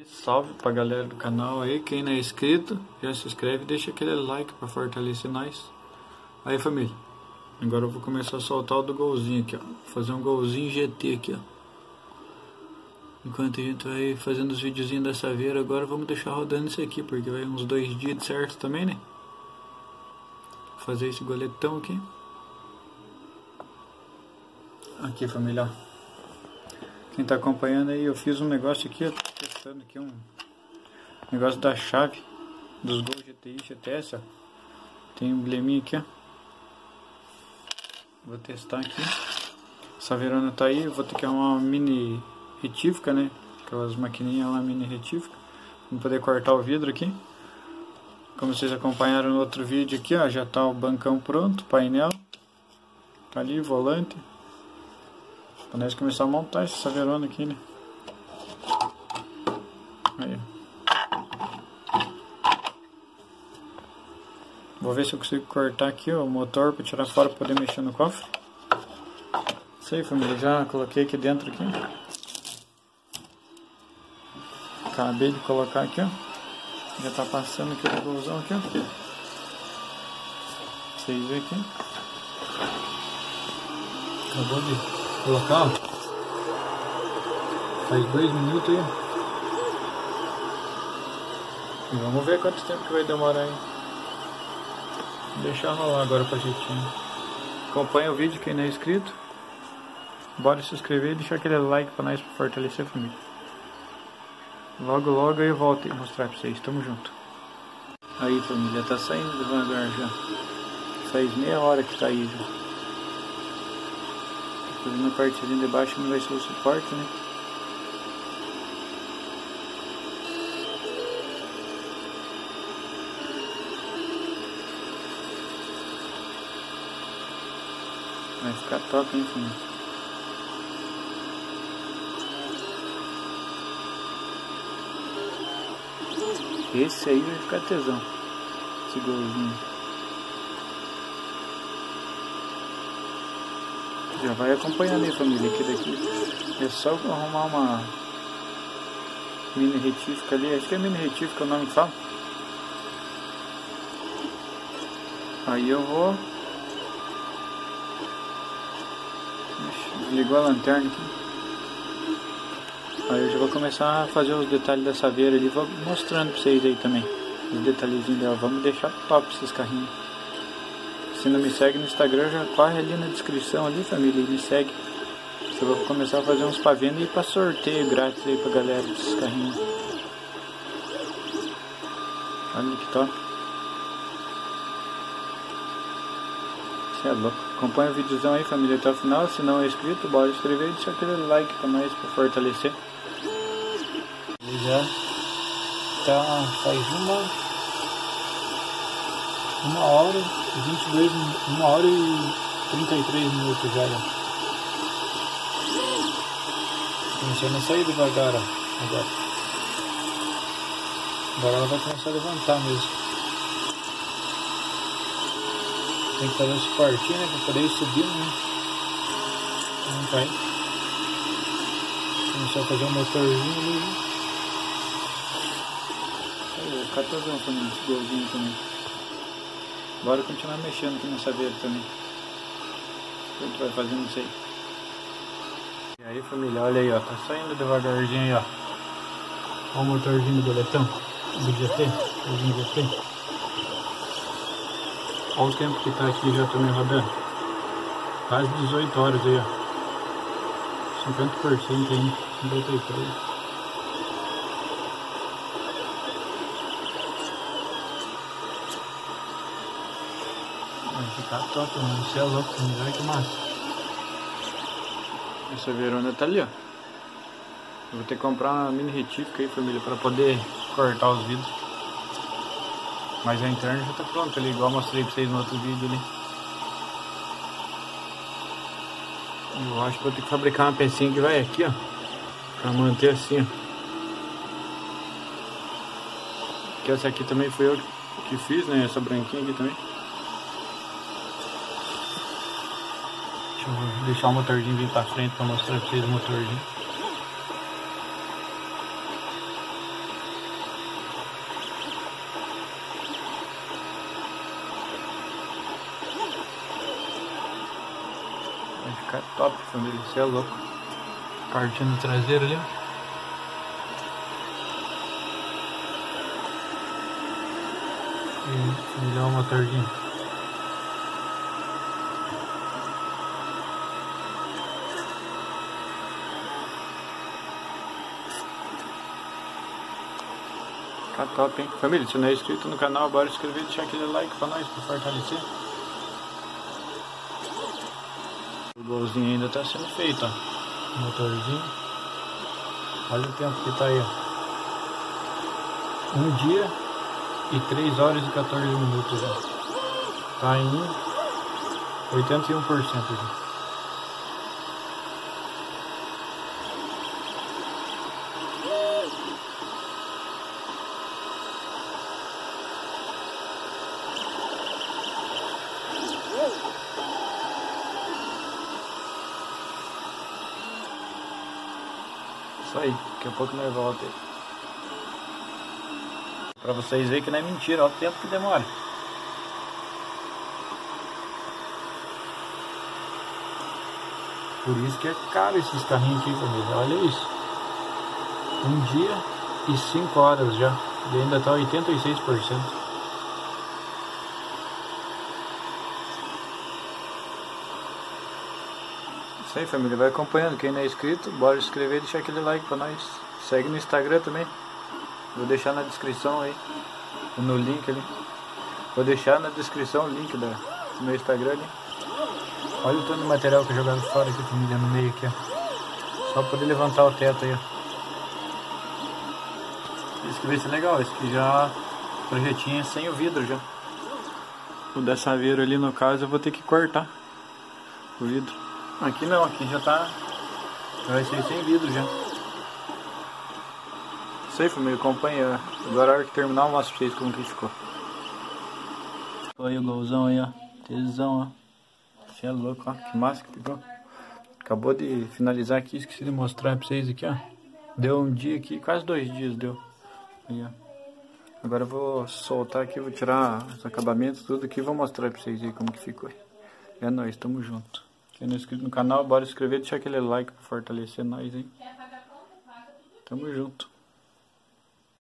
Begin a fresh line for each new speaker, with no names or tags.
Salve pra galera do canal aí, quem não é inscrito, já se inscreve e deixa aquele like pra fortalecer nós. Aí família, agora eu vou começar a soltar o do golzinho aqui, ó. Fazer um golzinho GT aqui, ó. Enquanto a gente vai fazendo os videozinhos da Saveiro, agora vamos deixar rodando isso aqui, porque vai uns 2 dias de certo também, né? Vou fazer esse goletão aqui. Aqui família, ó. Quem tá acompanhando aí, eu fiz um negócio aqui, ó, testando aqui um negócio da chave dos Gol GTI GTS, ó. Tem um embleminha aqui, ó. Vou testar aqui. Essa verona tá aí, eu vou ter que arrumar uma mini retífica, né? Aquelas maquininhas lá, mini retífica, pra poder cortar o vidro aqui. Como vocês acompanharam no outro vídeo aqui, ó, já tá o bancão pronto, painel. Tá ali, volante. Pra nós começar a montar essa Saveirona aqui, né? Aí. Vou ver se eu consigo cortar aqui ó, o motor para tirar fora para poder mexer no cofre. Isso aí família, já coloquei aqui dentro aqui. Acabei de colocar aqui, ó. Já tá passando aqui o golzão aqui, ó. Vocês verem aqui. Acabou de colocar, ó. Faz 2 minutos aí. E vamos ver quanto tempo que vai demorar aí. Vou deixar rolar agora pra gente. Acompanha o vídeo quem não é inscrito. Bora se inscrever e deixar aquele like pra nós, pra fortalecer a família. Logo logo eu volto e mostrar pra vocês. Tamo junto. Aí família, tá saindo devagar já. Faz meia hora que tá aí já. Fazendo a partezinha de baixo não vai ser o suporte, né? Vai ficar top, hein, família? Esse aí vai ficar tesão. Esse golzinho. Já vai acompanhando aí família, aqui daqui é só arrumar uma mini retífica ali, acho que é mini retífica o nome que fala. Aí eu vou desligou a lanterna aqui. Aí eu já vou começar a fazer os detalhes da Saveiro ali, vou mostrando pra vocês aí também os detalhezinhos dela, vamos deixar top esses carrinhos. Se não me segue no Instagram, já corre ali na descrição ali, família, e me segue. Eu vou começar a fazer uns pra venda e pra sorteio grátis aí pra galera desses carrinhos. Olha que top. Você é louco. Acompanha o videozão aí, família, até o final. Se não é inscrito, bora inscrever e deixar aquele like pra nós, pra fortalecer. E já tá, faz uma hora e 22, 1 hora e 33 minutos já. Começando a sair devagar, ó, agora. Agora ela vai começar a levantar mesmo. Tem que fazer um suportinho, né, pra poder ir subindo, né. Não vai. Começar a fazer um motorzinho ali. Aí, 14 anos também, esse golzinho também. Bora continuar mexendo aqui na Saveiro também. A gente vai fazendo isso aí. E aí família, olha aí ó, tá saindo devagarzinho aí ó. Olha o motorzinho do goletão, do GT, do GT. Olha o tempo que tá aqui já também rodando. Quase 18 horas aí ó. 50% ainda, 53%. Vai ficar top, mano. Você é louco, olha que massa. Essa verona tá ali, ó. Eu vou ter que comprar uma mini retífica aí, família, pra poder cortar os vidros. Mas a interna já tá pronta ali, igual eu mostrei pra vocês no outro vídeo ali. Eu acho que vou ter que fabricar uma pecinha que vai aqui, ó. Pra manter assim, ó. Que essa aqui também foi eu que fiz, né? Essa branquinha aqui também. Deixa eu deixar o motorzinho vir pra frente pra mostrar pra vocês o motorzinho. ficar top, família, você é louco. Partindo traseiro ali, ó. E ligar o motorzinho. Fica top, hein? Família, se não é inscrito no canal, bora se inscrever e deixar aquele like pra nós, pra fortalecer. O golzinho ainda tá sendo feito, ó. Motorzinho. Olha o tempo que tá aí, ó. 1 dia e 3 horas e 14 minutos já. Tá em 81% já. Isso aí, daqui a pouco nós voltamos. Pra vocês verem que não é mentira, olha o tempo que demora. Por isso que é caro esses carrinhos aqui, família. Olha isso. 1 dia e 5 horas já. E ainda tá 86%. Isso aí, família. Vai acompanhando. Quem não é inscrito, bora se inscrever e deixar aquele like pra nós. Segue no Instagram também. Vou deixar na descrição aí. No link ali. Vou deixar na descrição o link do meu Instagram ali. Olha o tanto de material que eu jogando fora aqui, família, no meio aqui, ó. Só poder levantar o teto aí, ó. Esse que vai ser legal, esse aqui já projetinho é sem o vidro já. O da Saveiro ali no caso eu vou ter que cortar o vidro. Aqui não, aqui já tá. Vai ser sem vidro já. Isso aí, família, acompanha. Agora a hora que terminar eu mostro pra vocês como que ficou. Olha o golzão aí, ó. Tesão, ó. Você é louco, ó. Que massa que ficou. Acabou de finalizar aqui, esqueci de mostrar pra vocês aqui, ó. Deu um dia aqui, quase 2 dias deu. Aí, ó. Agora eu vou soltar aqui, vou tirar os acabamentos, tudo aqui e vou mostrar pra vocês aí como que ficou. É nóis, tamo junto. Quem não é inscrito no canal, bora se inscrever e deixar aquele like pra fortalecer nós aí. Tamo junto.